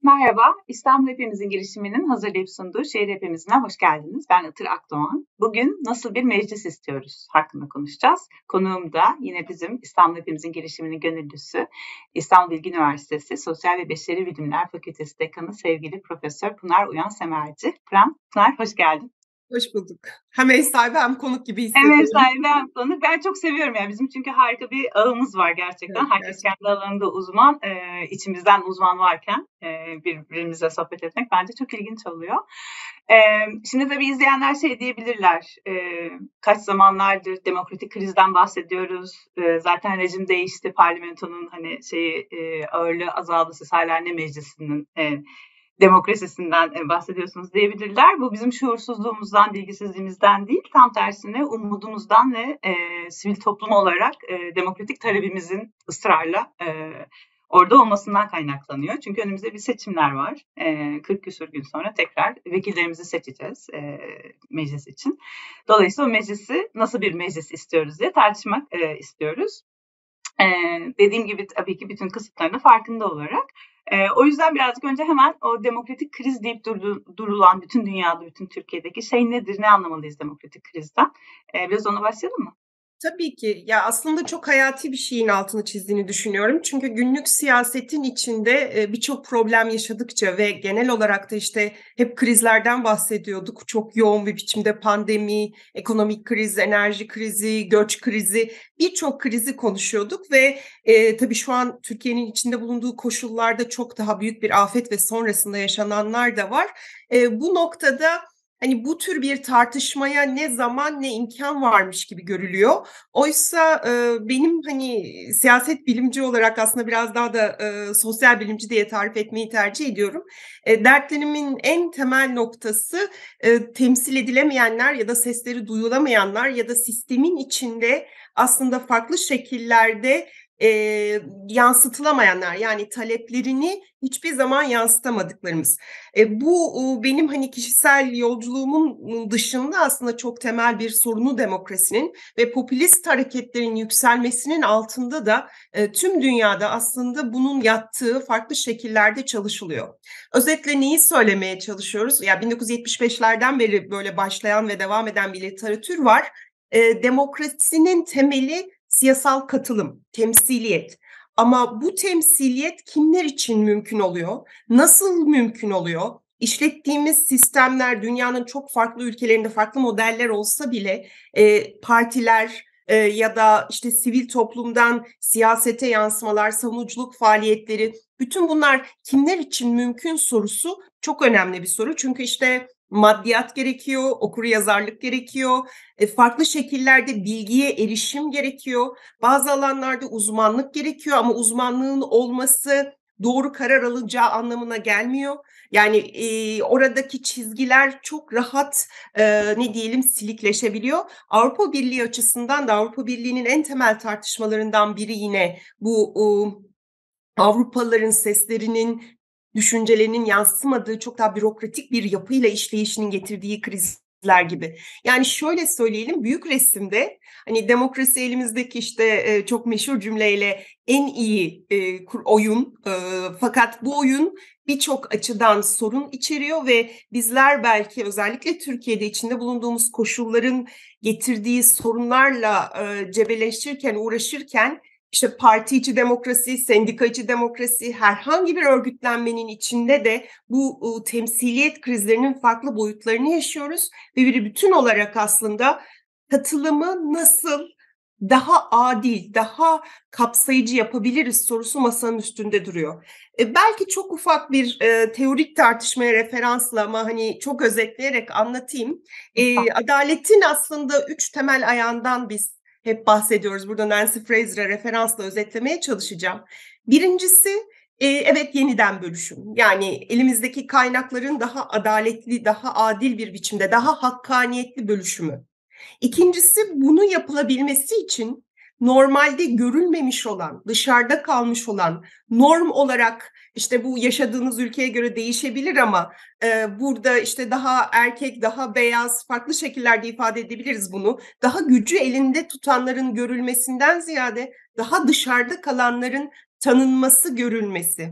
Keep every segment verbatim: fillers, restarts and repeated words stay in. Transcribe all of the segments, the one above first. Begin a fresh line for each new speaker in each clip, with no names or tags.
Merhaba, İstanbul Hepimizin girişiminin hazırlayıp sunduğu Şehir Hepimizine hoş geldiniz. Ben Itır Akdoğan. Bugün nasıl bir meclis istiyoruz hakkında konuşacağız. Konuğum da yine bizim İstanbul Hepimizin girişiminin gönüllüsü, İstanbul Bilgi Üniversitesi Sosyal ve Beşeri Bilimler Fakültesi Dekanı sevgili Profesör Pınar Uyan Semerci. Pınar, Pınar hoş geldin.
Hoş bulduk. Hem ev sahibi hem konuk gibi
Hem ev
hissediyorum.
sahibi hem konuk. Ben çok seviyorum yani bizim çünkü harika bir ağımız var gerçekten.
Evet,
Herkes
gerçekten.
kendi alanında uzman, e, içimizden uzman varken e, birbirimizle sohbet etmek bence çok ilginç oluyor. E, Şimdi tabii izleyenler şey diyebilirler. E, kaç zamanlardır demokratik krizden bahsediyoruz. E, zaten rejim değişti. Parlamentonun hani şeyi e, ağırlığı azaldı. Siz hala ne meclisinin e, demokrasisinden bahsediyorsunuz diyebilirler. Bu bizim şuursuzluğumuzdan, bilgisizliğimizden değil, tam tersine umudumuzdan ve e, sivil toplum olarak e, demokratik talebimizin ısrarla e, orada olmasından kaynaklanıyor. Çünkü önümüzde bir seçimler var. E, kırk küsur gün sonra tekrar vekillerimizi seçeceğiz e, meclis için. Dolayısıyla o meclisi nasıl bir meclis istiyoruz diye tartışmak e, istiyoruz. Ee, dediğim gibi tabii ki bütün kısıtlarının farkında olarak. Ee, o yüzden birazcık önce hemen o demokratik kriz deyip durdu, durulan bütün dünyada, bütün Türkiye'deki şey nedir, ne anlamalıyız demokratik krizden? Ee, biraz ona başlayalım mı?
Tabii ki. Ya, aslında çok hayati bir şeyin altını çizdiğini düşünüyorum. Çünkü günlük siyasetin içinde, eee, birçok problem yaşadıkça ve genel olarak da, işte, hep krizlerden bahsediyorduk. Çok yoğun bir biçimde pandemi, ekonomik kriz, enerji krizi, göç krizi, birçok krizi konuşuyorduk ve, eee, tabii şu an Türkiye'nin içinde bulunduğu koşullarda çok daha büyük bir afet ve sonrasında yaşananlar da var. Eee, bu noktada Hani, bu tür bir tartışmaya ne zaman ne imkan varmış gibi görülüyor. Oysa, eee, benim, hani, siyaset bilimci olarak aslında biraz daha da, eee, sosyal bilimci diye tarif etmeyi tercih ediyorum. Eee, dertlerimin en temel noktası, eee, temsil edilemeyenler ya da sesleri duyulamayanlar ya da sistemin içinde aslında farklı şekillerde, eee, yansıtılamayanlar, yani taleplerini hiçbir zaman yansıtamadıklarımız. E, bu, uuu, benim, hani, kişisel yolculuğumun dışında aslında çok temel bir sorunu demokrasinin ve popülist hareketlerin yükselmesinin altında da, eee, tüm dünyada aslında bunun yattığı farklı şekillerde çalışılıyor. Özetle neyi söylemeye çalışıyoruz? Ya, bin dokuz yüz yetmiş beşlerden beri böyle başlayan ve devam eden bir literatür var. Eee, demokrasinin temeli siyasal katılım, temsiliyet. Ama bu temsiliyet kimler için mümkün oluyor? Nasıl mümkün oluyor? İşlettiğimiz sistemler dünyanın çok farklı ülkelerinde farklı modeller olsa bile, eee, partiler, eee, ya da, işte, sivil toplumdan siyasete yansımalar, savunuculuk faaliyetleri, bütün bunlar kimler için mümkün sorusu çok önemli bir soru. Çünkü, işte, maddiyat gerekiyor, okuryazarlık gerekiyor, eee, farklı şekillerde bilgiye erişim gerekiyor. Bazı alanlarda uzmanlık gerekiyor ama uzmanlığın olması doğru karar alınacağı anlamına gelmiyor. Yani, eee, oradaki çizgiler çok rahat, eee, ne diyelim, silikleşebiliyor. Avrupa Birliği açısından da Avrupa Birliği'nin en temel tartışmalarından biri yine bu, uuu, Avrupalıların seslerinin, düşüncelerinin yansımadığı çok daha bürokratik bir yapıyla işleyişinin getirdiği krizler gibi. Yani şöyle söyleyelim, büyük resimde, hani, demokrasi elimizdeki, işte, eee, çok meşhur cümleyle en iyi, eee, kur oyun, ııı, fakat bu oyun birçok açıdan sorun içeriyor ve bizler belki özellikle Türkiye'de içinde bulunduğumuz koşulların getirdiği sorunlarla, eee, cebelleşirken, uğraşırken, işte, parti içi demokrasi, sendika içi demokrasi, herhangi bir örgütlenmenin içinde de bu, uuu, temsiliyet krizlerinin farklı boyutlarını yaşıyoruz ve bir bütün olarak aslında katılımı nasıl daha adil, daha kapsayıcı yapabiliriz sorusu masanın üstünde duruyor. Eee, belki çok ufak bir, eee, teorik tartışmaya referansla ama, hani, çok özetleyerek anlatayım. Eee,
Lütfen.
adaletin aslında üç temel ayağından biz hep bahsediyoruz. Burada Nancy Fraser'a referansla özetlemeye çalışacağım. Birincisi, eee, evet, yeniden bölüşüm. Yani elimizdeki kaynakların daha adaletli, daha adil bir biçimde, daha hakkaniyetli bölüşümü. İkincisi, bunun yapılabilmesi için normalde görülmemiş olan, dışarıda kalmış olan, norm olarak, işte, bu yaşadığınız ülkeye göre değişebilir ama, eee, burada, işte, daha erkek, daha beyaz, farklı şekillerde ifade edebiliriz bunu. Daha gücü elinde tutanların görülmesinden ziyade daha dışarıda kalanların tanınması, görülmesi.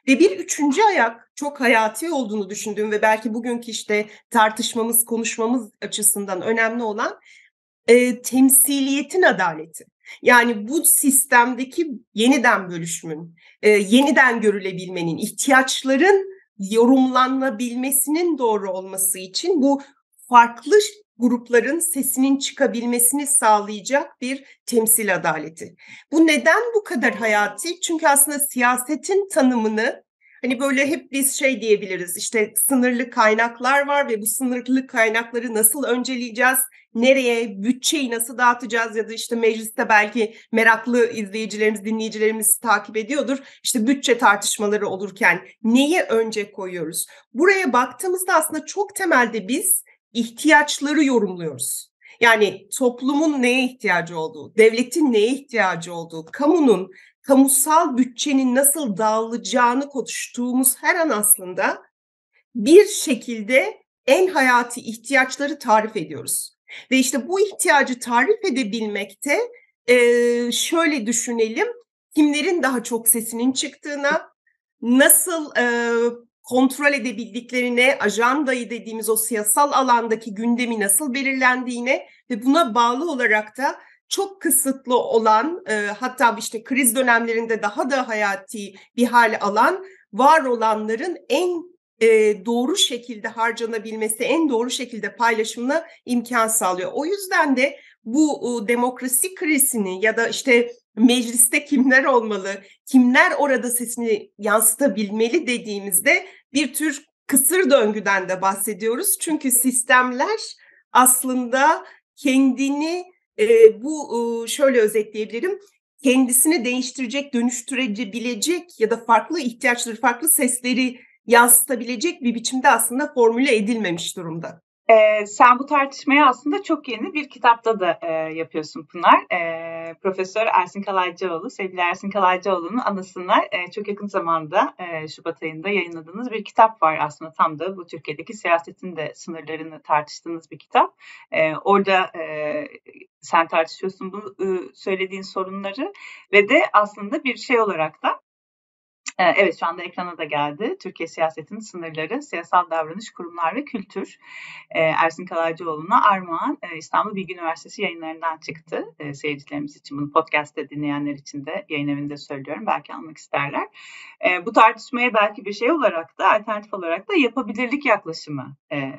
Ve bir üçüncü ayak çok hayati olduğunu düşündüğüm ve belki bugünkü işte tartışmamız, konuşmamız açısından önemli olan e, temsiliyetin adaleti. Yani bu sistemdeki yeniden bölüşümün, e, yeniden görülebilmenin, ihtiyaçların yorumlanabilmesinin doğru olması için bu farklı grupların sesinin çıkabilmesini sağlayacak bir temsil adaleti. Bu neden bu kadar hayati? Çünkü aslında siyasetin tanımını hani böyle hep biz şey diyebiliriz, işte sınırlı kaynaklar var ve bu sınırlı kaynakları nasıl önceleyeceğiz? Nereye, bütçeyi nasıl dağıtacağız ya da işte mecliste belki meraklı izleyicilerimiz, dinleyicilerimiz takip ediyordur. İşte bütçe tartışmaları olurken neyi önce koyuyoruz? Buraya baktığımızda aslında çok temelde biz ihtiyaçları yorumluyoruz. Yani toplumun neye ihtiyacı olduğu, devletin neye ihtiyacı olduğu, kamunun, kamusal bütçenin nasıl dağılacağını konuştuğumuz her an aslında bir şekilde en hayati ihtiyaçları tarif ediyoruz. Ve işte bu ihtiyacı tarif edebilmekte e, şöyle düşünelim, kimlerin daha çok sesinin çıktığına, nasıl e, kontrol edebildiklerine, ajandayı dediğimiz o siyasal alandaki gündemi nasıl belirlendiğine ve buna bağlı olarak da çok kısıtlı olan, e, hatta işte kriz dönemlerinde daha da hayati bir hal alan, var olanların en e, doğru şekilde harcanabilmesi, en doğru şekilde paylaşımına imkan sağlıyor. O yüzden de bu o, demokrasi krizini ya da işte mecliste kimler olmalı, kimler orada sesini yansıtabilmeli dediğimizde bir tür kısır döngüden de bahsediyoruz. Çünkü sistemler aslında kendini e, bu e, şöyle özetleyebilirim, kendisini değiştirecek, dönüştürebilecek ya da farklı ihtiyaçları, farklı sesleri yansıtabilecek bir biçimde aslında formüle edilmemiş durumda.
Ee, sen bu tartışmayı aslında çok yeni bir kitapta da e, yapıyorsun Pınar. E, Profesör Ersin Kalaycıoğlu, sevgili Ersin Kalaycıoğlu'nun anısına e, çok yakın zamanda e, Şubat ayında yayınladığınız bir kitap var aslında, tam da bu Türkiye'deki siyasetin de sınırlarını tartıştığınız bir kitap. E, orada e, sen tartışıyorsun bu e, söylediğin sorunları ve de aslında bir şey olarak da evet, şu anda ekrana da geldi. Türkiye siyasetinin sınırları, siyasal davranış, kurumlar ve kültür. Ersin Kalaycıoğlu'na armağan İstanbul Bilgi Üniversitesi yayınlarından çıktı. Seyircilerimiz için, bunu podcast'te dinleyenler için de yayın evinde söylüyorum. Belki almak isterler. Bu tartışmaya belki bir şey olarak da, alternatif olarak da yapabilirlik yaklaşımı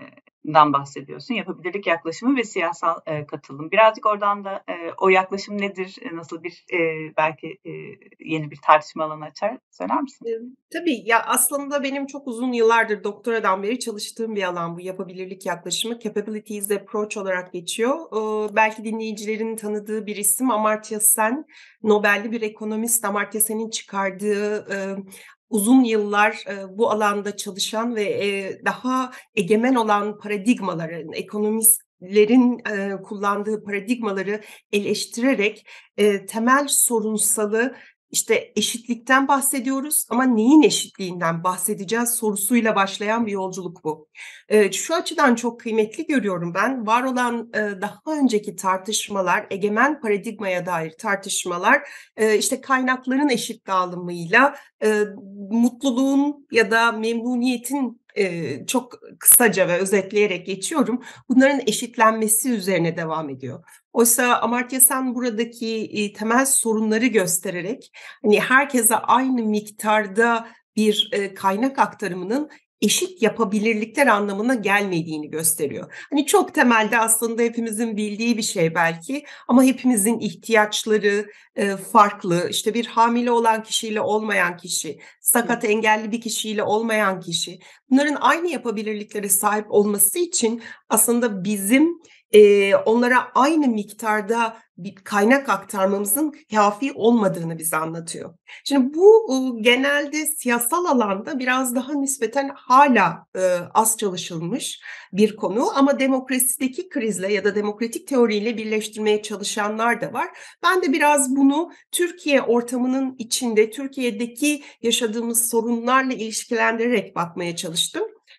dan bahsediyorsun. Yapabilirlik yaklaşımı ve siyasal e, katılım. Birazcık oradan da e, o yaklaşım nedir? E, nasıl bir e, belki e, yeni bir tartışma alanı açar? Söyler misin?
E, tabii ya, aslında benim çok uzun yıllardır doktoradan beri çalıştığım bir alan bu yapabilirlik yaklaşımı. Capabilities Approach olarak geçiyor. E, belki dinleyicilerin tanıdığı bir isim Amartya Sen. Nobel'li bir ekonomist. Amartya Sen'in çıkardığı e, uzun yıllar e, bu alanda çalışan ve e, daha egemen olan paradigmaların, ekonomistlerin e, kullandığı paradigmaları eleştirerek e, temel sorunsalı, işte eşitlikten bahsediyoruz ama neyin eşitliğinden bahsedeceğiz sorusuyla başlayan bir yolculuk bu. E, şu açıdan çok kıymetli görüyorum ben. Var olan e, daha önceki tartışmalar, egemen paradigmaya dair tartışmalar, e, işte kaynakların eşit dağılımıyla e, mutluluğun ya da memnuniyetin, e, çok kısaca ve özetleyerek geçiyorum, bunların eşitlenmesi üzerine devam ediyor. Oysa Amartya Sen buradaki e, temel sorunları göstererek hani herkese aynı miktarda bir e, kaynak aktarımının eşit yapabilirlikler anlamına gelmediğini gösteriyor. Hani çok temelde aslında hepimizin bildiği bir şey belki, ama hepimizin ihtiyaçları e, farklı. İşte bir hamile olan kişiyle olmayan kişi, sakat engelli bir kişiyle olmayan kişi, bunların aynı yapabilirliklere sahip olması için aslında bizim e, onlara aynı miktarda bir kaynak aktarmamızın kafi olmadığını bize anlatıyor. Şimdi bu e, genelde siyasal alanda biraz daha nispeten hala e, az çalışılmış bir konu, ama demokrasideki krizle ya da demokratik teoriyle birleştirmeye çalışanlar da var. Ben de biraz bunu Türkiye ortamının içinde, Türkiye'deki yaşadığımız sorunlarla ilişkilendirerek bakmaya çalıştım.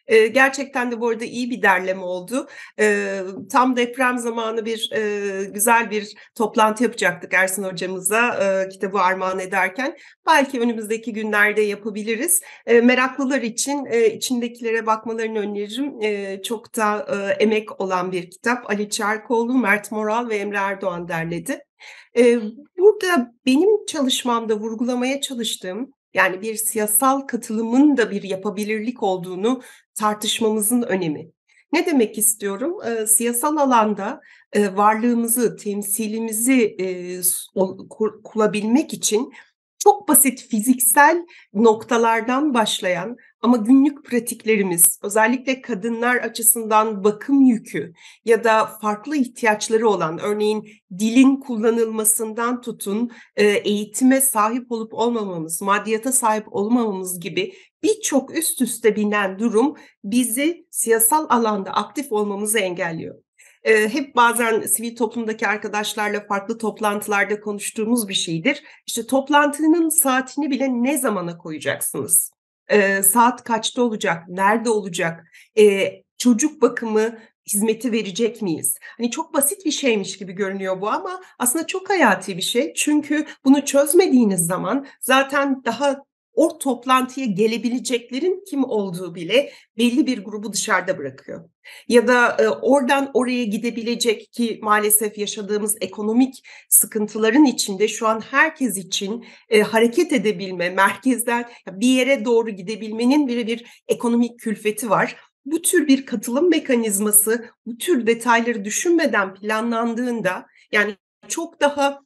Eee, gerçekten de bu arada iyi bir derleme oldu. Eee, tam deprem zamanı bir, eee, güzel bir toplantı yapacaktık Ersin hocamıza, eee, kitabı armağan ederken. Belki önümüzdeki günlerde yapabiliriz. Eee, meraklılar için, eee, içindekilere bakmalarını öneririm. Eee, çok da, eee, emek olan bir kitap. Ali Çarkoğlu, Mert Moral ve Emre Erdoğan derledi. Eee, burada benim çalışmamda vurgulamaya çalıştığım, yani bir siyasal katılımın da bir yapabilirlik olduğunu tartışmamızın önemi. Ne demek istiyorum? Eee, siyasal alanda, eee, varlığımızı, temsilimizi, eee, s ol kur kurabilmek için çok basit fiziksel noktalardan başlayan ama günlük pratiklerimiz, özellikle kadınlar açısından bakım yükü ya da farklı ihtiyaçları olan, örneğin dilin kullanılmasından tutun, eee, eğitime sahip olup olmamamız, maddiyata sahip olmamamız gibi birçok üst üste binen durum bizi siyasal alanda aktif olmamızı engelliyor. Eee, hep bazen sivil toplumdaki arkadaşlarla farklı toplantılarda konuştuğumuz bir şeydir. İşte toplantının saatini bile ne zamana koyacaksınız? Eee, saat kaçta olacak? Nerede olacak? Eee, çocuk bakımı hizmeti verecek miyiz? Hani çok basit bir şeymiş gibi görünüyor bu ama aslında çok hayati bir şey. Çünkü bunu çözmediğiniz zaman zaten daha o toplantıya gelebileceklerin kim olduğu bile belli bir grubu dışarıda bırakıyor. Ya da, eee, oradan oraya gidebilecek ki maalesef yaşadığımız ekonomik sıkıntıların içinde şu an herkes için, eee, hareket edebilme, merkezden bir yere doğru gidebilmenin bile bir ekonomik külfeti var. Bu tür bir katılım mekanizması, bu tür detayları düşünmeden planlandığında, yani çok daha,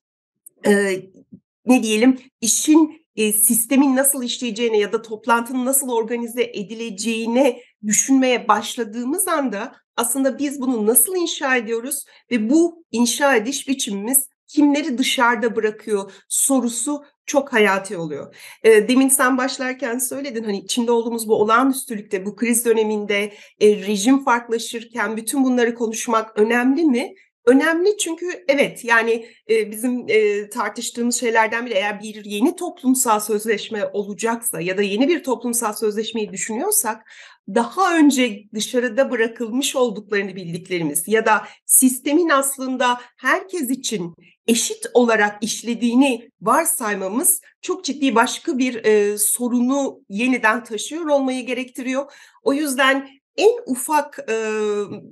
eee, ne diyelim, işin, eee, sistemin nasıl işleyeceğine ya da toplantının nasıl organize edileceğine düşünmeye başladığımız anda aslında biz bunu nasıl inşa ediyoruz ve bu inşa ediş biçimimiz kimleri dışarıda bırakıyor sorusu çok hayati oluyor. Eee, demin sen başlarken söyledin, hani, içinde olduğumuz bu olağanüstülükte, bu kriz döneminde, eee, rejim farklılaşırken bütün bunları konuşmak önemli mi? Önemli çünkü evet, yani, eee, bizim, eee, tartıştığımız şeylerden biri eğer bir yeni toplumsal sözleşme olacaksa ya da yeni bir toplumsal sözleşmeyi düşünüyorsak daha önce dışarıda bırakılmış olduklarını bildiklerimiz ya da sistemin aslında herkes için eşit olarak işlediğini varsaymamız çok ciddi başka bir, eee, sorunu yeniden taşıyor olmayı gerektiriyor. O yüzden en ufak, ımm,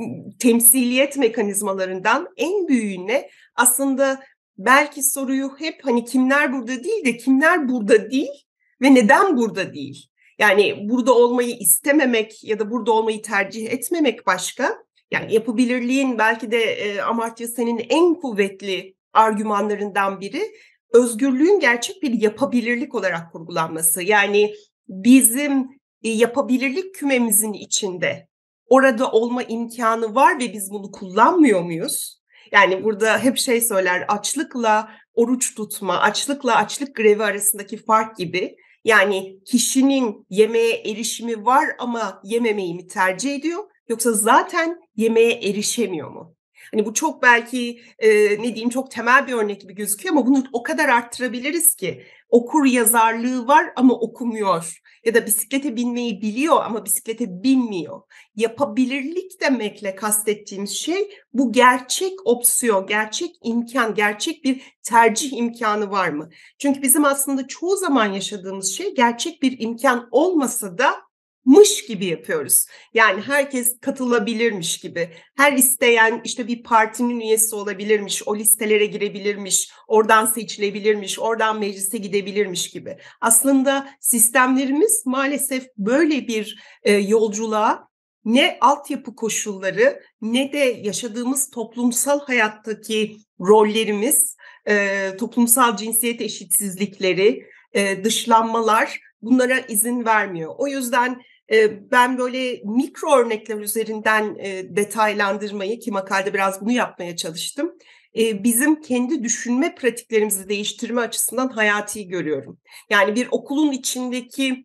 temsiliyet mekanizmalarından en büyüğüne aslında belki soruyu hep, hani, kimler burada değil de kimler burada değil ve neden burada değil? Yani burada olmayı istememek ya da burada olmayı tercih etmemek başka. Yani yapabilirliğin belki de, eee, Amartya Sen'in en kuvvetli argümanlarından biri özgürlüğün gerçek bir yapabilirlik olarak kurgulanması. Yani bizim, eee, yapabilirlik kümemizin içinde orada olma imkânı var ve biz bunu kullanmıyor muyuz? Yani burada hep şey söyler, açlıkla oruç tutma, açlıkla açlık grevi arasındaki fark gibi. Yani kişinin yemeğe erişimi var ama yememeyi mi tercih ediyor yoksa zaten yemeğe erişemiyor mu? Hani bu çok belki, eee, ne diyeyim, çok temel bir örnek gibi gözüküyor ama bunu o kadar arttırabiliriz ki. Okuryazarlığı var ama okumuyor ya da bisiklete binmeyi biliyor ama bisiklete binmiyor. Yapabilirlik demekle kastettiğimiz şey bu gerçek opsiyon, gerçek imkân, gerçek bir tercih imkânı var mı? Çünkü bizim aslında çoğu zaman yaşadığımız şey gerçek bir imkân olmasa da mış gibi yapıyoruz. Yani herkes katılabilirmiş gibi. Her isteyen işte bir partinin üyesi olabilirmiş, o listelere girebilirmiş, oradan seçilebilirmiş, oradan meclise gidebilirmiş gibi. Aslında sistemlerimiz maalesef böyle bir, eee, yolculuğa ne altyapı koşulları ne de yaşadığımız toplumsal hayattaki rollerimiz, eee, toplumsal cinsiyet eşitsizlikleri, eee, dışlanmalar bunlara izin vermiyor. O yüzden, eee, ben böyle mikro örnekler üzerinden, eee, detaylandırmayı ki makalede biraz bunu yapmaya çalıştım, eee, bizim kendi düşünme pratiklerimizi değiştirme açısından hayati görüyorum. Yani bir okulun içindeki,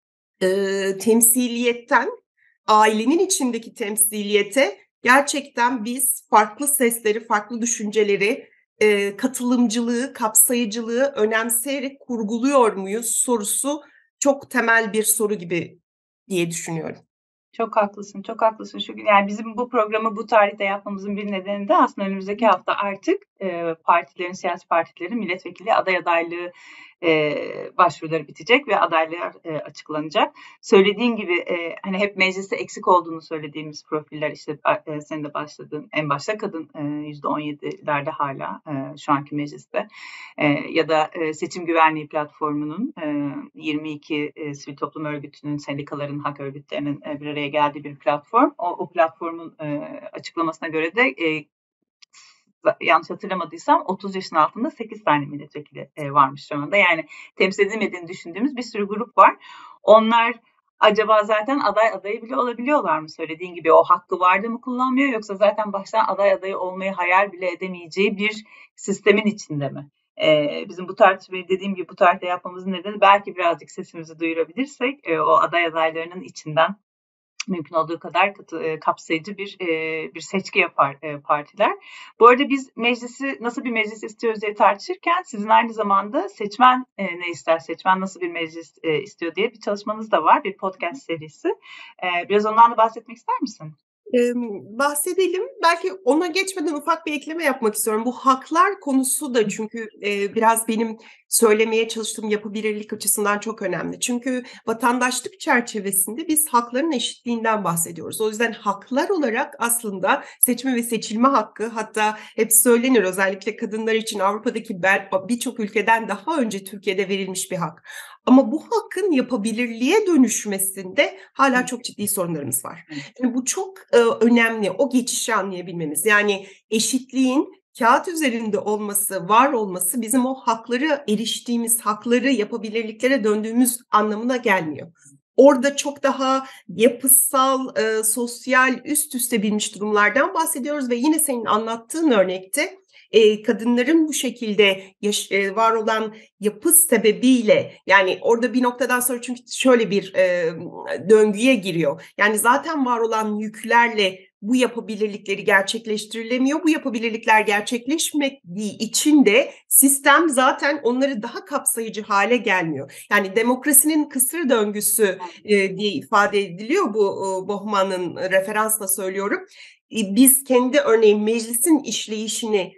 eee, temsiliyetten ailenin içindeki temsiliyete gerçekten biz farklı sesleri, farklı düşünceleri, eee, katılımcılığı, kapsayıcılığı önemseyerek kurguluyor muyuz sorusu çok temel bir soru gibi diye düşünüyorum.
Çok haklısın, çok haklısın. Çünkü yani bizim bu programı bu tarihte yapmamızın bir nedeni de aslında önümüzdeki hafta artık e, partilerin, siyasi partilerin milletvekili aday adaylığı e, başvuruları bitecek ve adaylar e, açıklanacak. Söylediğin gibi e, hani hep mecliste eksik olduğunu söylediğimiz profiller işte e, senin de başladığın en başta kadın e, yüzde on yedilerde hala e, şu anki mecliste e, ya da e, seçim güvenliği platformunun e, yirmi iki e, sivil toplum örgütünün, sendikaların, hak örgütlerinin e, bir araya geldiği bir platform. O, o platformun e, açıklamasına göre de e, yanlış hatırlamadıysam otuz yaşın altında sekiz tane milletvekili e, varmış şu anda. Yani temsil edilmediğini düşündüğümüz bir sürü grup var. Onlar acaba zaten aday adayı bile olabiliyorlar mı? Söylediğin gibi o hakkı vardı mı kullanmıyor, yoksa zaten baştan aday adayı olmayı hayal bile edemeyeceği bir sistemin içinde mi? Ee, bizim bu tartışmayı dediğim gibi bu tarihte yapmamızın nedeni belki birazcık sesimizi duyurabilirsek e, o aday adaylarının içinden mümkün olduğu kadar katı, e, kapsayıcı bir e, bir seçki yapar e, partiler. Bu arada biz meclisi nasıl bir meclis istiyoruz diye tartışırken sizin aynı zamanda seçmen e, ne ister, seçmen nasıl bir meclis e, istiyor diye bir çalışmanız da var, bir podcast serisi. E, biraz ondan da bahsetmek ister misin?
Eee, bahsedelim. Belki ona geçmeden ufak bir ekleme yapmak istiyorum. Bu haklar konusu da çünkü eee, biraz benim söylemeye çalıştığım yapabilirlik açısından çok önemli. Çünkü vatandaşlık çerçevesinde biz hakların eşitliğinden bahsediyoruz. O yüzden haklar olarak aslında seçme ve seçilme hakkı, hatta hep söylenir özellikle kadınlar için Avrupa'daki birçok ülkeden daha önce Türkiye'de verilmiş bir hak. Ama bu hakkın yapabilirliğe dönüşmesinde hala çok ciddi sorunlarımız var. Yani bu çok e, önemli, o geçişi anlayabilmemiz. Yani eşitliğin kağıt üzerinde olması, var olması bizim o hakları eriştiğimiz, hakları yapabilirliklere döndüğümüz anlamına gelmiyor. Orada çok daha yapısal, e, sosyal, üst üste binmiş durumlardan bahsediyoruz ve yine senin anlattığın örnekte e, kadınların bu şekilde yaş- e, var olan yapı sebebiyle, yani orada bir noktadan sonra çünkü şöyle bir e, döngüye giriyor. Yani zaten var olan yüklerle bu yapabilirlikleri gerçekleştirilemiyor. Bu yapabilirlikler gerçekleşmediği için de sistem zaten onları daha kapsayıcı hale gelmiyor. Yani demokrasinin kısır döngüsü e, diye ifade ediliyor, bu e, Bohman'ın referansla söylüyorum. E, biz kendi örneğin meclisin işleyişini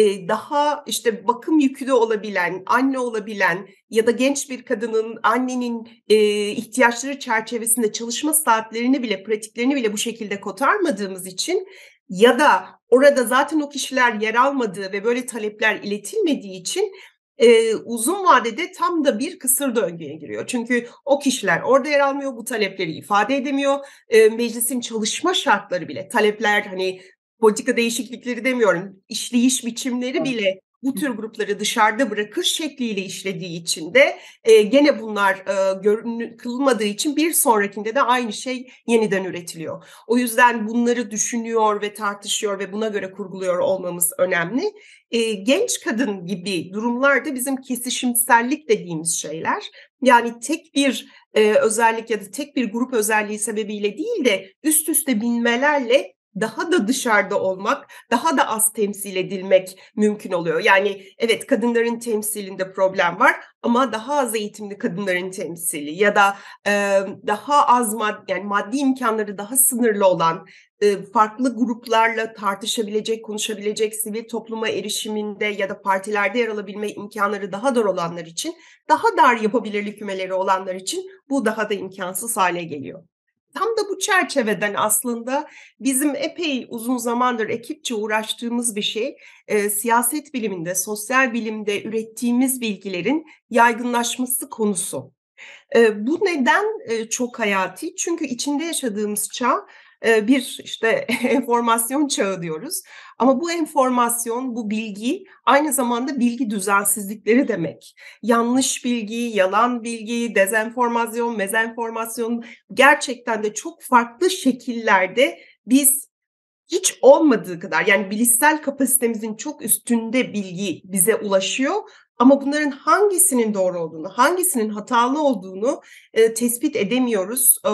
daha işte bakım yükü de olabilen, anne olabilen ya da genç bir kadının, annenin e, ihtiyaçları çerçevesinde çalışma saatlerini bile, pratiklerini bile bu şekilde kotarmadığımız için ya da orada zaten o kişiler yer almadığı ve böyle talepler iletilmediği için e, uzun vadede tam da bir kısır döngüye giriyor. Çünkü o kişiler orada yer almıyor, bu talepleri ifade edemiyor. E, meclisin çalışma şartları bile, talepler hani politika değişiklikleri demiyorum, işleyiş biçimleri bile bu tür grupları dışarıda bırakır şekliyle işlediği için de e, gene bunlar e, görünür kılmadığı için bir sonrakinde de aynı şey yeniden üretiliyor. O yüzden bunları düşünüyor ve tartışıyor ve buna göre kurguluyor olmamız önemli. E, genç kadın gibi durumlarda bizim kesişimsellik dediğimiz şeyler, yani tek bir e, özellik ya da tek bir grup özelliği sebebiyle değil de üst üste binmelerle daha da dışarıda olmak, daha da az temsil edilmek mümkün oluyor. Yani evet, kadınların temsilinde problem var ama daha az eğitimli kadınların temsili ya da e, daha az maddi, yani maddi imkanları daha sınırlı olan, e, farklı gruplarla tartışabilecek, konuşabilecek, sivil topluma erişiminde ya da partilerde yer alabilme imkanları daha dar olanlar için, daha dar yapabilirlik kümeleri olanlar için bu daha da imkansız hale geliyor. Tam da bu çerçeveden aslında bizim epey uzun zamandır ekipçe uğraştığımız bir şey, e, siyaset biliminde, sosyal bilimde ürettiğimiz bilgilerin yaygınlaşması konusu. E, bu neden e, çok hayati? Çünkü içinde yaşadığımız çağ e, bir işte enformasyon çağı diyoruz. Ama bu enformasyon, bu bilgi aynı zamanda bilgi düzensizlikleri demek. Yanlış bilgi, yalan bilgi, dezenformasyon, mezenformasyon gerçekten de çok farklı şekillerde biz hiç olmadığı kadar, yani bilişsel kapasitemizin çok üstünde bilgi bize ulaşıyor. Ama bunların hangisinin doğru olduğunu, hangisinin hatalı olduğunu e, tespit edemiyoruz, e,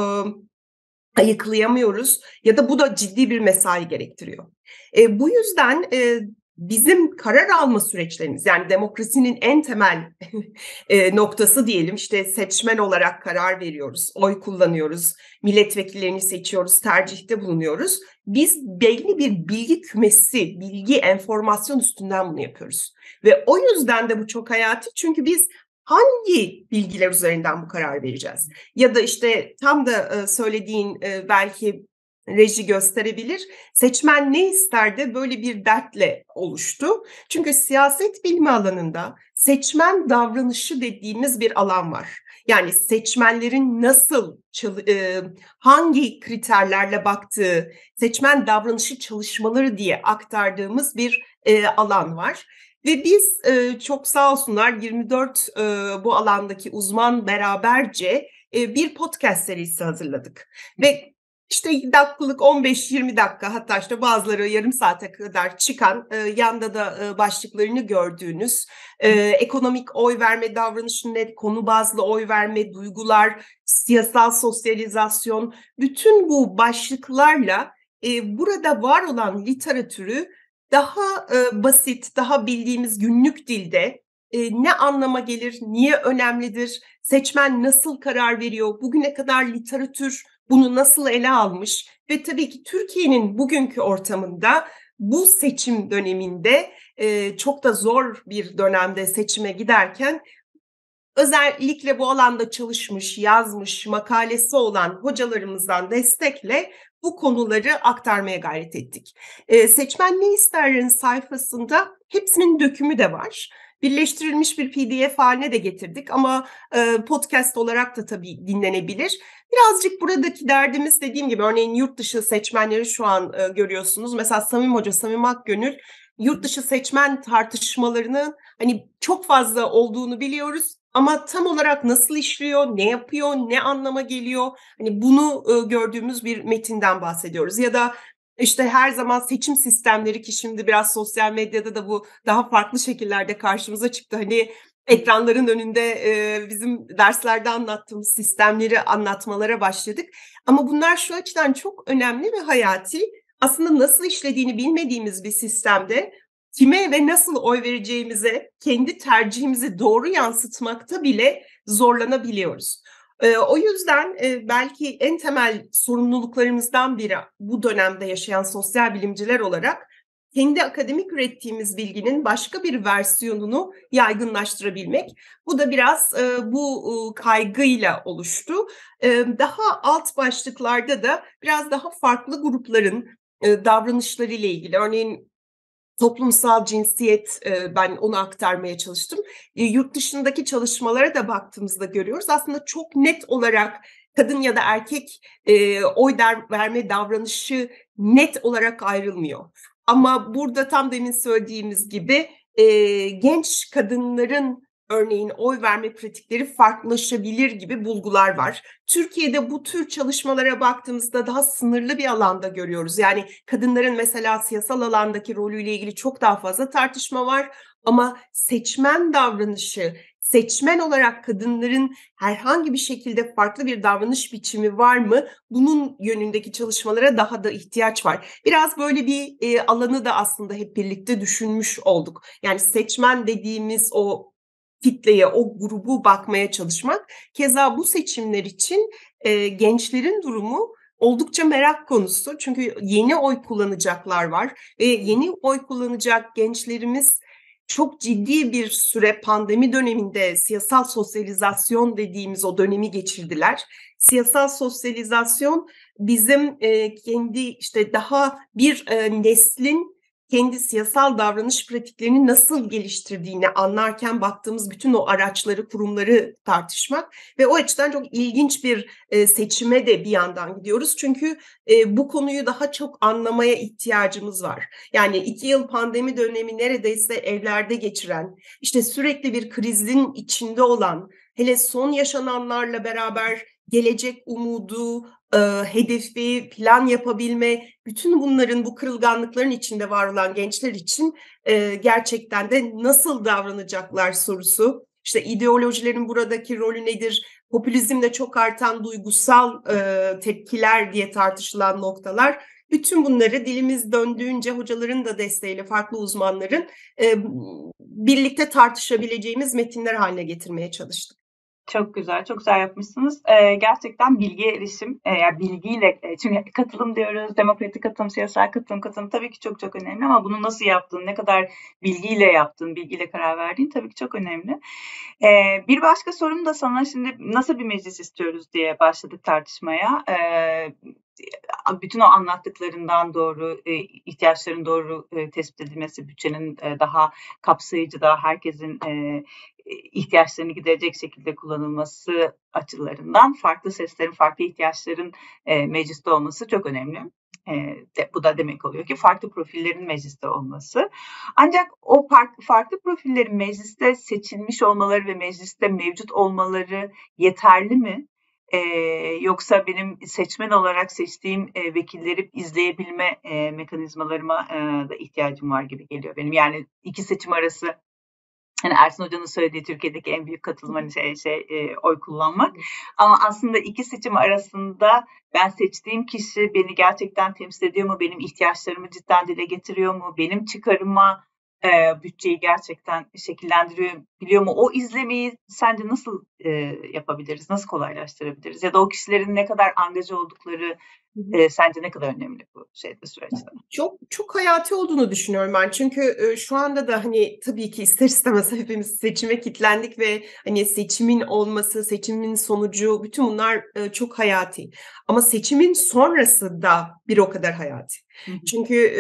ayıklayamıyoruz ya da bu da ciddi bir mesai gerektiriyor. E, bu yüzden e, bizim karar alma süreçlerimiz, yani demokrasinin en temel e, noktası diyelim, işte seçmen olarak karar veriyoruz, oy kullanıyoruz, milletvekillerini seçiyoruz, tercihte bulunuyoruz. Biz belli bir bilgi kümesi, bilgi, enformasyon üstünden bunu yapıyoruz. Ve o yüzden de bu çok hayati, çünkü biz hangi bilgiler üzerinden bu karar vereceğiz? Ya da işte tam da söylediğin, belki reji gösterebilir, seçmen ne ister de böyle bir dertle oluştu. Çünkü siyaset bilimi alanında seçmen davranışı dediğimiz bir alan var. Yani seçmenlerin nasıl, hangi kriterlerle baktığı, seçmen davranışı çalışmaları diye aktardığımız bir alan var. Ve biz çok sağ olsunlar yirmi dört bu alandaki uzman beraberce bir podcast serisi hazırladık. Ve işte dakikalık on beş yirmi dakika, hatta işte bazıları yarım saate kadar çıkan, yanda da başlıklarını gördüğünüz ekonomik oy verme davranışı ne, konu bazlı oy verme, duygular, siyasal sosyalizasyon, bütün bu başlıklarla burada var olan literatürü daha e, basit, daha bildiğimiz günlük dilde e, ne anlama gelir, niye önemlidir, seçmen nasıl karar veriyor, bugüne kadar literatür bunu nasıl ele almış ve tabii ki Türkiye'nin bugünkü ortamında bu seçim döneminde e, çok da zor bir dönemde seçime giderken özellikle bu alanda çalışmış, yazmış, makalesi olan hocalarımızdan destekle bu konuları aktarmaya gayret ettik. Ee, Seçmen Ne İster'in sayfasında hepsinin dökümü de var. Birleştirilmiş bir P D F haline de getirdik ama e, podcast olarak da tabii dinlenebilir. Birazcık buradaki derdimiz, dediğim gibi, örneğin yurt dışı seçmenleri şu an e, görüyorsunuz. Mesela Samim Hoca, Samim Akgönül, yurt dışı seçmen tartışmalarının hani çok fazla olduğunu biliyoruz. Ama tam olarak nasıl işliyor, ne yapıyor, ne anlama geliyor? Hani bunu e, gördüğümüz bir metinden bahsediyoruz. Ya da işte her zaman seçim sistemleri, ki şimdi biraz sosyal medyada da bu daha farklı şekillerde karşımıza çıktı. Hani ekranların önünde e, bizim derslerde anlattığımız sistemleri anlatmalara başladık. Ama bunlar şu açıdan çok önemli ve hayati. Aslında nasıl işlediğini bilmediğimiz bir sistemde kime ve nasıl oy vereceğimize, kendi tercihimizi doğru yansıtmakta bile zorlanabiliyoruz. Ee, o yüzden e, belki en temel sorumluluklarımızdan biri bu dönemde yaşayan sosyal bilimciler olarak kendi akademik ürettiğimiz bilginin başka bir versiyonunu yaygınlaştırabilmek. Bu da biraz e, bu e, kaygıyla oluştu. E, daha alt başlıklarda da biraz daha farklı grupların e, davranışları ile ilgili, örneğin toplumsal cinsiyet, ben onu aktarmaya çalıştım. Yurt dışındaki çalışmalara da baktığımızda görüyoruz. Aslında çok net olarak kadın ya da erkek oy verme davranışı net olarak ayrılmıyor. Ama burada tam demin söylediğimiz gibi genç kadınların örneğin oy verme pratikleri farklılaşabilir gibi bulgular var. Türkiye'de bu tür çalışmalara baktığımızda daha sınırlı bir alanda görüyoruz. Yani kadınların mesela siyasal alandaki rolüyle ilgili çok daha fazla tartışma var. Ama seçmen davranışı, seçmen olarak kadınların herhangi bir şekilde farklı bir davranış biçimi var mı? Bunun yönündeki çalışmalara daha da ihtiyaç var. Biraz böyle bir e, alanı da aslında hep birlikte düşünmüş olduk. Yani seçmen dediğimiz o kitleye, o grubu bakmaya çalışmak. Keza bu seçimler için e, gençlerin durumu oldukça merak konusu. Çünkü yeni oy kullanacaklar var ve yeni oy kullanacak gençlerimiz çok ciddi bir süre pandemi döneminde siyasal sosyalizasyon dediğimiz o dönemi geçirdiler. Siyasal sosyalizasyon bizim e, kendi işte daha bir e, neslin kendi siyasal davranış pratiklerini nasıl geliştirdiğini anlarken baktığımız bütün o araçları, kurumları tartışmak ve o açıdan çok ilginç bir e, seçime de bir yandan gidiyoruz. Çünkü e, bu konuyu daha çok anlamaya ihtiyacımız var. Yani iki yıl pandemi dönemi neredeyse evlerde geçiren, işte sürekli bir krizin içinde olan, hele son yaşananlarla beraber gelecek umudu, e, hedefi, plan yapabilme, bütün bunların, bu kırılganlıkların içinde var olan gençler için e, gerçekten de nasıl davranacaklar sorusu. İşte ideolojilerin buradaki rolü nedir? Popülizmle çok artan duygusal e, tepkiler diye tartışılan noktalar. bütün bunları dilimiz döndüğünce hocaların da desteğiyle farklı uzmanların e, birlikte tartışabileceğimiz metinler haline getirmeye çalıştık.
Çok güzel, çok güzel yapmışsınız. Ee, gerçekten bilgiye erişim, e, yani bilgiyle, e, çünkü katılım diyoruz, demokratik katılım, siyasal katılım, katılım tabii ki çok çok önemli ama bunu nasıl yaptığın, ne kadar bilgiyle yaptığın, bilgiyle karar verdiğin tabii ki çok önemli. Ee, bir başka sorum da sana, şimdi nasıl bir meclis istiyoruz diye başladık tartışmaya. Ee, bütün o anlattıklarından doğru, e, ihtiyaçların doğru e, tespit edilmesi, bütçenin e, daha kapsayıcı, daha herkesin e, ihtiyaçlarını giderecek şekilde kullanılması açılarından farklı seslerin, farklı ihtiyaçların e, mecliste olması çok önemli. E, de, bu da demek oluyor ki farklı profillerin mecliste olması. Ancak o farklı, farklı profillerin mecliste seçilmiş olmaları ve mecliste mevcut olmaları yeterli mi? Ee, yoksa benim seçmen olarak seçtiğim e, vekilleri izleyebilme e, mekanizmalarıma e, da ihtiyacım var gibi geliyor benim. Yani iki seçim arası, hani Ersin Hoca'nın söylediği Türkiye'deki en büyük katılım hani şey, şey e, oy kullanmak. Ama aslında iki seçim arasında ben seçtiğim kişi beni gerçekten temsil ediyor mu? Benim ihtiyaçlarımı cidden dile getiriyor mu? Benim çıkarıma e, bütçeyi gerçekten şekillendiriyor biliyor mu? O izlemeyi sence nasıl e, yapabiliriz? Nasıl kolaylaştırabiliriz? Ya da o kişilerin ne kadar angaja oldukları e, sence ne kadar önemli bu şeyde, süreçte?
Çok çok hayati olduğunu düşünüyorum ben. Çünkü e, şu anda da hani tabii ki ister istemez hepimiz seçime kilitlendik ve hani seçimin olması, seçimin sonucu, bütün bunlar e, çok hayati. Ama seçimin sonrası da bir o kadar hayati. Çünkü e,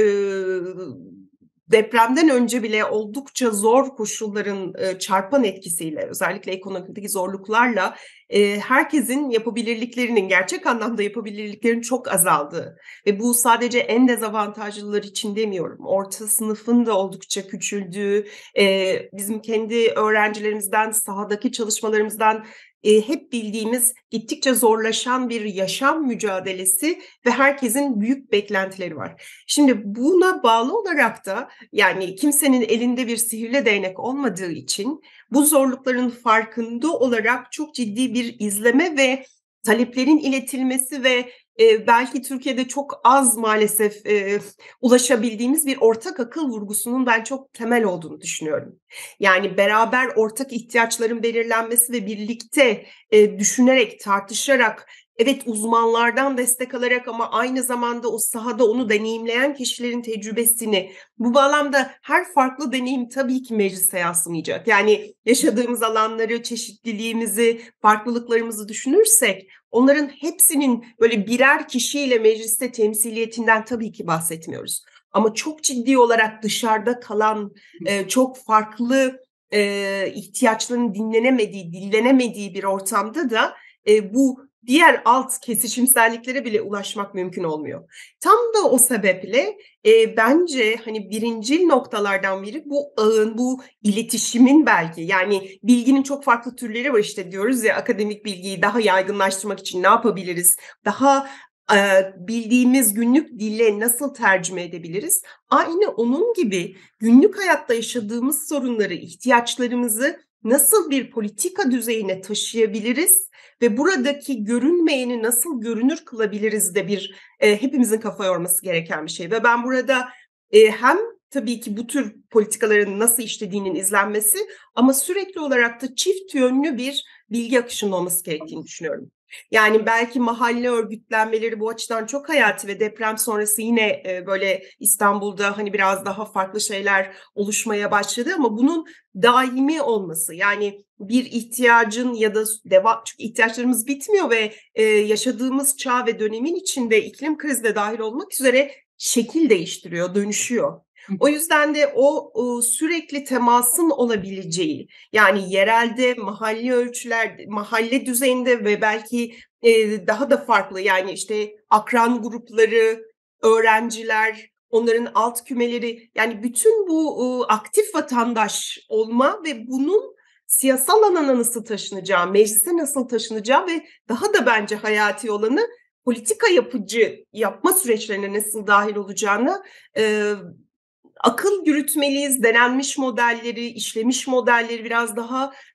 depremden önce bile oldukça zor koşulların e, çarpan etkisiyle, özellikle ekonomideki zorluklarla e, herkesin yapabilirliklerinin, gerçek anlamda yapabilirliklerinin çok azaldığı ve bu sadece en dezavantajlılar için demiyorum. Orta sınıfın da oldukça küçüldüğü, e, bizim kendi öğrencilerimizden, sahadaki çalışmalarımızdan e, hep bildiğimiz gittikçe zorlaşan bir yaşam mücadelesi ve herkesin büyük beklentileri var. Şimdi buna bağlı olarak da yani kimsenin elinde bir sihirli değnek olmadığı için bu zorlukların farkında olarak çok ciddi bir izleme ve taleplerin iletilmesi ve e, belki Türkiye'de çok az maalesef e, ulaşabildiğimiz bir ortak akıl vurgusunun ben çok temel olduğunu düşünüyorum. Yani beraber ortak ihtiyaçların belirlenmesi ve birlikte e, düşünerek, tartışarak, evet uzmanlardan destek alarak ama aynı zamanda o sahada onu deneyimleyen kişilerin tecrübesini, bu bağlamda her farklı deneyim tabii ki meclise yansımayacak. Yani yaşadığımız alanları, çeşitliliğimizi, farklılıklarımızı düşünürsek onların hepsinin böyle birer kişiyle mecliste temsiliyetinden tabii ki bahsetmiyoruz. Ama çok ciddi olarak dışarıda kalan e, çok farklı e, ihtiyaçların dinlenemediği, dillenemediği bir ortamda da e, bu diğer alt kesişimselliklere bile ulaşmak mümkün olmuyor. Tam da o sebeple e, bence hani birincil noktalardan biri bu ağın, bu iletişimin belki. Yani bilginin çok farklı türleri var işte diyoruz ya, akademik bilgiyi daha yaygınlaştırmak için ne yapabiliriz? Daha e, bildiğimiz günlük dille nasıl tercüme edebiliriz? Aynı onun gibi günlük hayatta yaşadığımız sorunları, ihtiyaçlarımızı nasıl bir politika düzeyine taşıyabiliriz ve buradaki görünmeyeni nasıl görünür kılabiliriz de bir e, hepimizin kafa yorması gereken bir şey. Ve ben burada e, hem tabii ki bu tür politikaların nasıl işlediğinin izlenmesi ama sürekli olarak da çift yönlü bir bilgi akışının olması gerektiğini düşünüyorum. Yani belki mahalle örgütlenmeleri bu açıdan çok hayati ve deprem sonrası yine e, böyle İstanbul'da hani biraz daha farklı şeyler oluşmaya başladı ama bunun daimi olması, yani bir ihtiyacın ya da devam, çünkü ihtiyaçlarımız bitmiyor ve e, yaşadığımız çağ ve dönemin içinde iklim krizi de dahil olmak üzere şekil değiştiriyor, dönüşüyor. O yüzden de o, o sürekli temasın olabileceği, yani yerelde, mahalle ölçüler, mahalle düzeyinde ve belki e, daha da farklı, yani işte akran grupları, öğrenciler, onların alt kümeleri, yani bütün bu e, aktif vatandaş olma ve bunun siyasal alana nasıl taşınacağı, meclise nasıl taşınacağı ve daha da bence hayati olanı politika yapıcı yapma süreçlerine nasıl dahil olacağını e, akıl yürütmeliyiz. Denenmiş modelleri, işlemiş modelleri biraz daha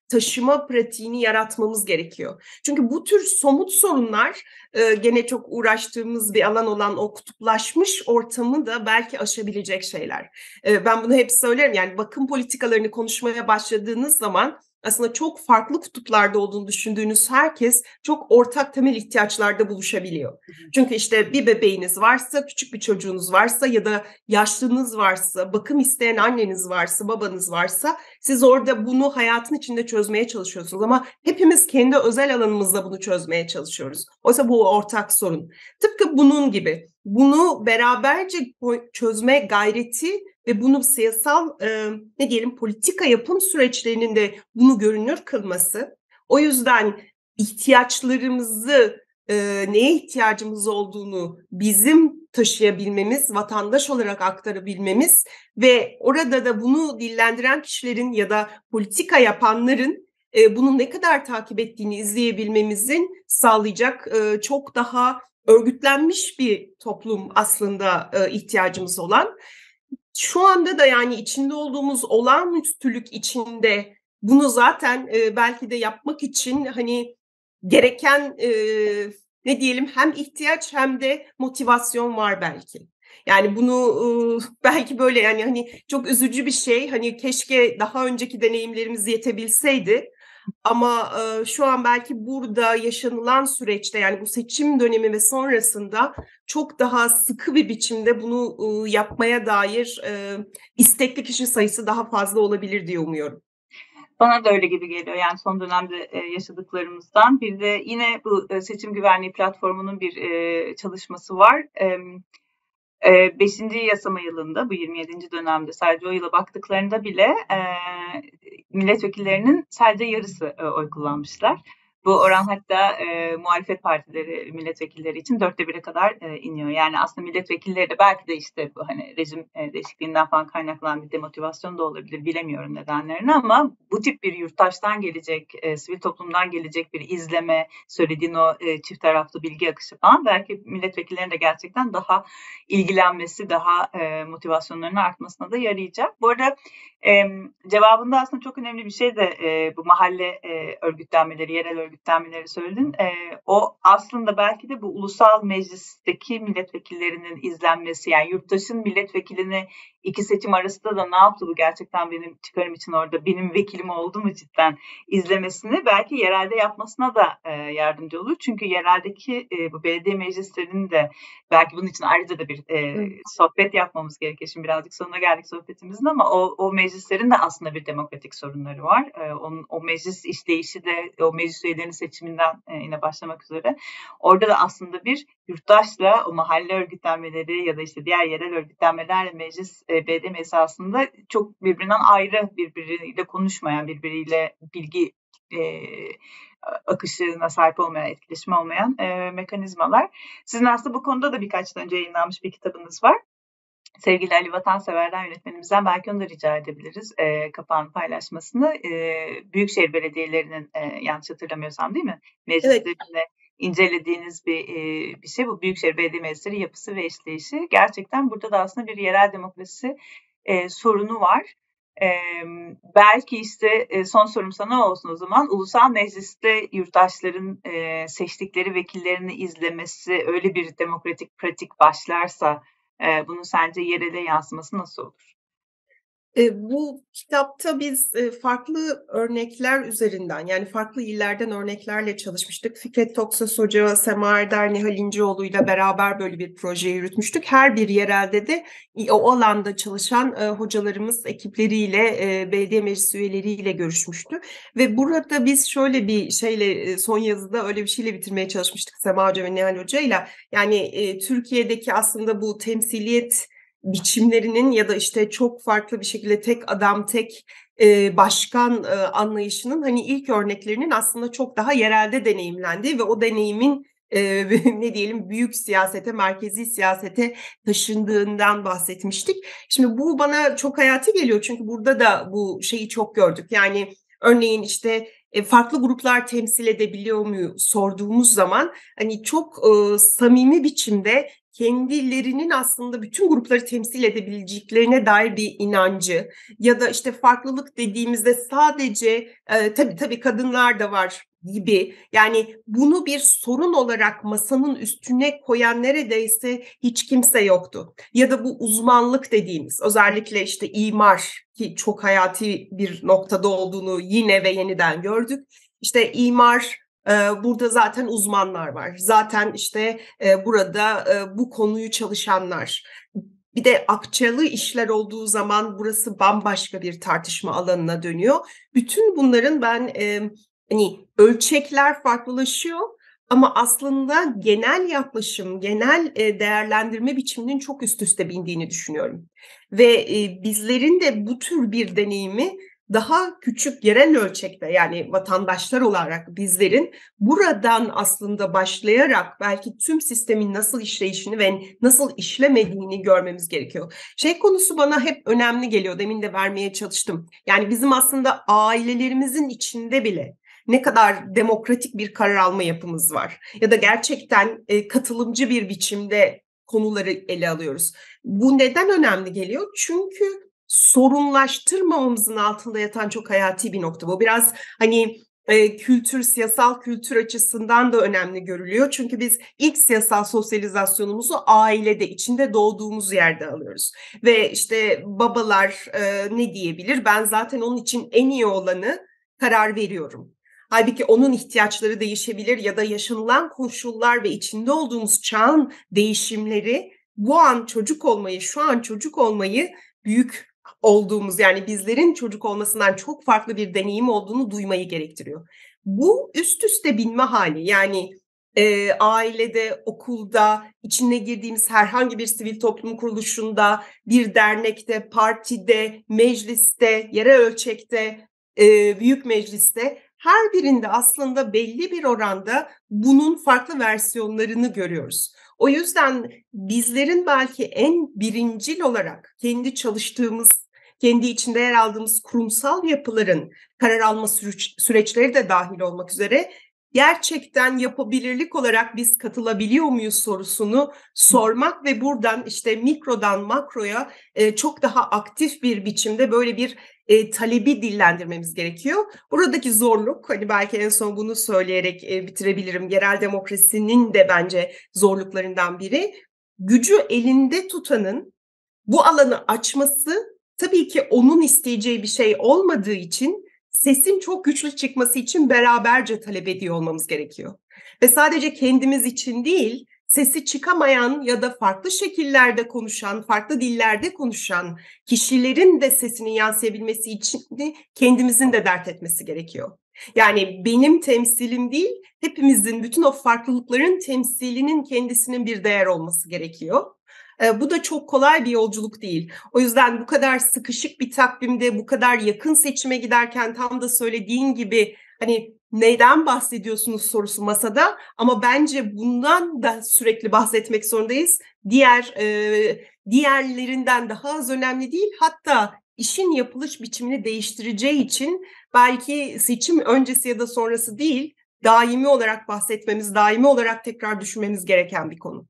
taşıma pratiğini yaratmamız gerekiyor. Çünkü bu tür somut sorunlar e, gene çok uğraştığımız bir alan olan o kutuplaşmış ortamı da belki aşabilecek şeyler. E, ben bunu hep söylerim, yani bakım politikalarını konuşmaya başladığınız zaman aslında çok farklı kutuplarda olduğunu düşündüğünüz herkes çok ortak temel ihtiyaçlarda buluşabiliyor. Çünkü işte bir bebeğiniz varsa, küçük bir çocuğunuz varsa ya da yaşlınız varsa, bakım isteyen anneniz varsa, babanız varsa siz orada bunu hayatın içinde çözmeye çalışıyorsunuz. Ama hepimiz kendi özel alanımızda bunu çözmeye çalışıyoruz. Oysa bu ortak sorun. Tıpkı bunun gibi. Bunu beraberce çözme gayreti ve bunu siyasal e, ne diyelim politika yapım süreçlerinin de bunu görünür kılması. O yüzden ihtiyaçlarımızı, e, neye ihtiyacımız olduğunu bizim taşıyabilmemiz, vatandaş olarak aktarabilmemiz ve orada da bunu dillendiren kişilerin ya da politika yapanların e, bunu ne kadar takip ettiğini izleyebilmemizin sağlayacak e, çok daha örgütlenmiş bir toplum aslında e, ihtiyacımız olan. Şu anda da yani içinde olduğumuz olağanüstülük içinde bunu zaten e, belki de yapmak için hani gereken e, ne diyelim hem ihtiyaç hem de motivasyon var belki. Yani bunu e, belki böyle yani hani çok üzücü bir şey. Hani keşke daha önceki deneyimlerimiz yetebilseydi. Ama e, şu an belki burada yaşanılan süreçte yani bu seçim dönemi ve sonrasında çok daha sıkı bir biçimde bunu e, yapmaya dair e, istekli kişi sayısı daha fazla olabilir diye umuyorum.
Bana da öyle gibi geliyor. Yani son dönemde e, yaşadıklarımızdan. Bir de yine bu e, seçim güvenliği platformunun bir e, çalışması var. E, e, beşinci yasama yılında, bu yirmi yedinci dönemde sadece o yıla baktıklarında bile e, milletvekillerinin sadece yarısı e, oy kullanmışlar. Bu oran hatta e, muhalefet partileri milletvekilleri için dörtte bire kadar e, iniyor. Yani aslında milletvekilleri de belki de işte bu hani rejim e, değişikliğinden falan kaynaklanan bir demotivasyon da olabilir. Bilemiyorum nedenlerini ama bu tip bir yurttaştan gelecek, e, sivil toplumdan gelecek bir izleme, söylediğin o e, çift taraflı bilgi akışı falan belki milletvekillerinin de gerçekten daha ilgilenmesi, daha e, motivasyonlarının artmasına da yarayacak. Bu arada e, cevabında aslında çok önemli bir şey de e, bu mahalle e, örgütlenmeleri, yerel örgütlenmeleri söyledin. E, o aslında belki de bu ulusal meclisteki milletvekillerinin izlenmesi, yani yurttaşın milletvekilini iki seçim arasında da ne yaptı bu gerçekten benim çıkarım için orada benim vekilim oldu mu cidden izlemesini belki yerelde yapmasına da e, yardımcı olur. Çünkü yereldeki e, bu belediye meclislerinin de belki bunun için ayrıca da bir e, sohbet yapmamız gerekir. Şimdi birazcık sonuna geldik sohbetimizin ama o, o meclislerin de aslında bir demokratik sorunları var. E, onun, o meclis işleyişi de o meclis üyelerinin seçiminden e, yine başlamak üzere. Orada da aslında bir yurttaşla o mahalle örgütlenmeleri ya da işte diğer yerel örgütlenmelerle meclis e, belediye meclisi aslında çok birbirinden ayrı, birbiriyle konuşmayan, birbiriyle bilgi e, akışına sahip olmayan, etkileşim olmayan e, mekanizmalar. Sizin aslında bu konuda da birkaç yıl önce yayınlanmış bir kitabınız var. Sevgili Ali Vatansever'den yönetmenimizden belki onu da rica edebiliriz e, kapağını paylaşmasını. E, Büyükşehir belediyelerinin e, yanlış hatırlamıyorsam değil mi? Meclislerinde evet. incelediğiniz bir e, bir şey bu. Büyükşehir belediye meclisleri yapısı ve işleyişi. Gerçekten burada da aslında bir yerel demokrasi e, sorunu var. Ee, belki işte e, son sorum sana olsun o zaman. Ulusal mecliste yurttaşların e, seçtikleri vekillerini izlemesi öyle bir demokratik pratik başlarsa e, bunun sence yerele yansıması nasıl olur?
E, bu kitapta biz e, farklı örnekler üzerinden yani farklı illerden örneklerle çalışmıştık. Fikret Toksöz Hoca, Sema Erder, Nihal İnceoğlu ile beraber böyle bir proje yürütmüştük. Her bir yerelde de o alanda çalışan e, hocalarımız ekipleriyle, e, belediye meclis üyeleriyle görüşmüştü. Ve burada biz şöyle bir şeyle e, son yazıda öyle bir şeyle bitirmeye çalışmıştık Sema Hoca ve Nihal Hoca ile. Yani e, Türkiye'deki aslında bu temsiliyet biçimlerinin ya da işte çok farklı bir şekilde tek adam tek e, başkan e, anlayışının hani ilk örneklerinin aslında çok daha yerelde deneyimlendiği ve o deneyimin e, ne diyelim büyük siyasete, merkezi siyasete taşındığından bahsetmiştik. Şimdi bu bana çok hayati geliyor çünkü burada da bu şeyi çok gördük. Yani örneğin işte e, farklı gruplar temsil edebiliyor mu sorduğumuz zaman hani çok e, samimi biçimde kendilerinin aslında bütün grupları temsil edebileceklerine dair bir inancı ya da işte farklılık dediğimizde sadece e, tabii tabii kadınlar da var gibi, yani bunu bir sorun olarak masanın üstüne koyan neredeyse hiç kimse yoktu. Ya da bu uzmanlık dediğimiz, özellikle işte imar, ki çok hayati bir noktada olduğunu yine ve yeniden gördük. İşte imar, e, burada zaten uzmanlar var. Zaten işte e, burada e, bu konuyu çalışanlar. Bir de akçalı işler olduğu zaman burası bambaşka bir tartışma alanına dönüyor. Bütün bunların ben e, hani ölçekler farklılaşıyor ama aslında genel yaklaşım, genel e, değerlendirme biçiminin çok üst üste bindiğini düşünüyorum. Ve e, bizlerin de bu tür bir deneyimi daha küçük yerel ölçekte, yani vatandaşlar olarak bizlerin buradan aslında başlayarak belki tüm sistemin nasıl işleyişini ve nasıl işlemediğini görmemiz gerekiyor. Şey konusu bana hep önemli geliyor. Demin de vermeye çalıştım. Yani bizim aslında ailelerimizin içinde bile ne kadar demokratik bir karar alma yapımız var. Ya da gerçekten e, katılımcı bir biçimde konuları ele alıyoruz. Bu neden önemli geliyor? Çünkü sorunlaştırmamamızın altında yatan çok hayati bir nokta bu. Biraz hani e, kültür, siyasal kültür açısından da önemli görülüyor. Çünkü biz ilk siyasal sosyalizasyonumuzu ailede, içinde doğduğumuz yerde alıyoruz. Ve işte babalar e, ne diyebilir? Ben zaten onun için en iyi olanı karar veriyorum. Halbuki onun ihtiyaçları değişebilir ya da yaşanılan koşullar ve içinde olduğumuz çağın değişimleri bu an çocuk olmayı, şu an çocuk olmayı büyük olduğumuz, yani bizlerin çocuk olmasından çok farklı bir deneyim olduğunu duymayı gerektiriyor. Bu üst üste binme hali, yani e, ailede, okulda, içine girdiğimiz herhangi bir sivil toplum kuruluşunda, bir dernekte, partide, mecliste, yerel ölçekte, e, büyük mecliste, her birinde aslında belli bir oranda bunun farklı versiyonlarını görüyoruz. O yüzden bizlerin belki en birincil olarak kendi çalıştığımız, kendi içinde yer aldığımız kurumsal yapıların karar alma süreç, süreçleri de dahil olmak üzere gerçekten yapabilirlik olarak biz katılabiliyor muyuz sorusunu sormak ve buradan işte mikrodan makroya e, çok daha aktif bir biçimde böyle bir e, talebi dillendirmemiz gerekiyor. Buradaki zorluk, hani belki en son bunu söyleyerek e, bitirebilirim. Yerel demokrasinin de bence zorluklarından biri, gücü elinde tutanın bu alanı açması tabii ki onun isteyeceği bir şey olmadığı için sesin çok güçlü çıkması için beraberce talep ediyor olmamız gerekiyor. Ve sadece kendimiz için değil, sesi çıkamayan ya da farklı şekillerde konuşan, farklı dillerde konuşan kişilerin de sesinin yansıyabilmesi için de kendimizin de dert etmesi gerekiyor. Yani benim temsilim değil, hepimizin, bütün o farklılıkların temsilinin kendisinin bir değer olması gerekiyor. E, bu da çok kolay bir yolculuk değil. O yüzden bu kadar sıkışık bir takvimde, bu kadar yakın seçime giderken tam da söylediğin gibi hani neyden bahsediyorsunuz sorusu masada, ama bence bundan da sürekli bahsetmek zorundayız. Diğer e, diğerlerinden daha az önemli değil. Hatta işin yapılış biçimini değiştireceği için belki seçim öncesi ya da sonrası değil, daimi olarak bahsetmemiz, daimi olarak tekrar düşünmemiz gereken bir konu.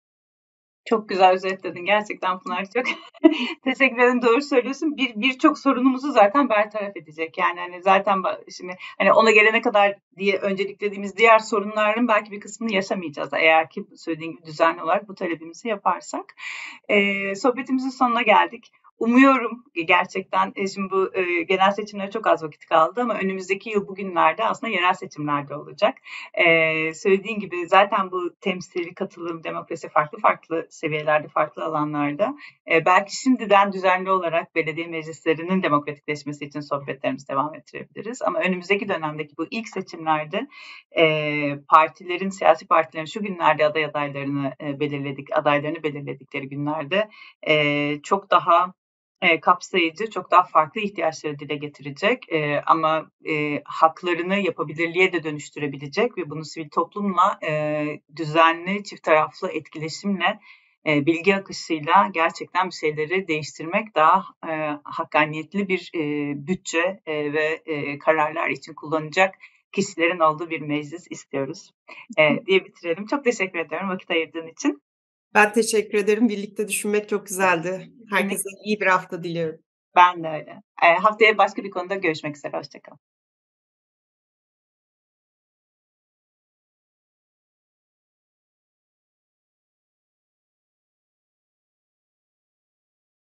Çok güzel özetledin gerçekten Pınar, çok teşekkür ederim, doğru söylüyorsun. Bir birçok sorunumuzu zaten bertaraf edecek. Yani hani zaten şimdi hani ona gelene kadar diye önceliklediğimiz diğer sorunların belki bir kısmını yaşamayacağız eğer ki söylediğin gibi düzenli olarak bu talebimizi yaparsak. Ee, sohbetimizin sonuna geldik. Umuyorum gerçekten e, şimdi bu e, genel seçimlere çok az vakit kaldı ama önümüzdeki yıl bugünlerde aslında yerel seçimlerde olacak. Ee, söylediğin gibi zaten bu temsili, katılım, demokrasi farklı farklı seviyelerde, farklı alanlarda. Ee, belki şimdiden düzenli olarak belediye meclislerinin demokratikleşmesi için sohbetlerimizi devam ettirebiliriz. Ama önümüzdeki dönemdeki bu ilk seçimlerde e, partilerin, siyasi partilerin şu günlerde aday adaylarını e, belirledik, adaylarını belirledikleri günlerde e, çok daha e, kapsayıcı, çok daha farklı ihtiyaçları dile getirecek e, ama e, haklarını yapabilirliğe de dönüştürebilecek ve bunu sivil toplumla e, düzenli, çift taraflı etkileşimle, e, bilgi akışıyla gerçekten bir şeyleri değiştirmek, daha e, hakkaniyetli bir e, bütçe e, ve e, kararlar için kullanacak kişilerin olduğu bir meclis istiyoruz e, diye bitirelim. Çok teşekkür ederim vakit ayırdığın için.
Ben teşekkür ederim. Birlikte düşünmek çok güzeldi. Herkese iyi bir hafta diliyorum.
Ben de öyle. Eee, haftaya başka bir konuda görüşmek üzere. Hoşça kalın.